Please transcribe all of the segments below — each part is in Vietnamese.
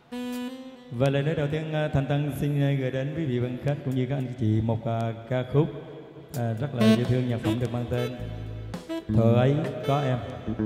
Và lời nói đầu tiên Thành Tân xin gửi đến quý vị bạn khách cũng như các anh chị một ca khúc rất là dễ thương, nhạc phẩm được mang tên Thuở Ấy Có Em.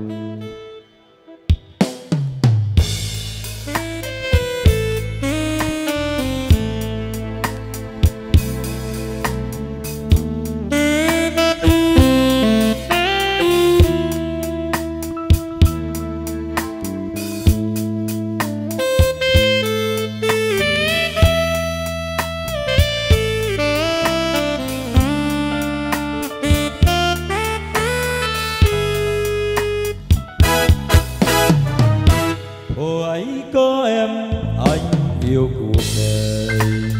Thuở ấy có em, anh yêu cuộc đời,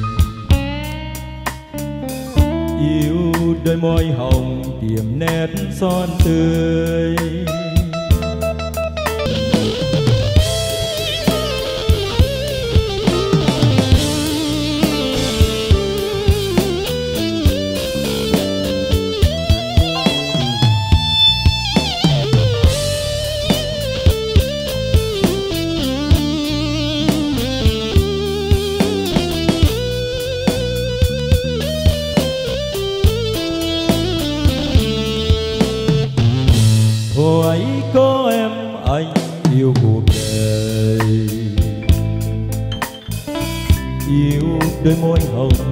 yêu đôi môi hồng tiềm nét son tươi. Thuở ấy có em, anh yêu cuộc đời, yêu đôi môi hồng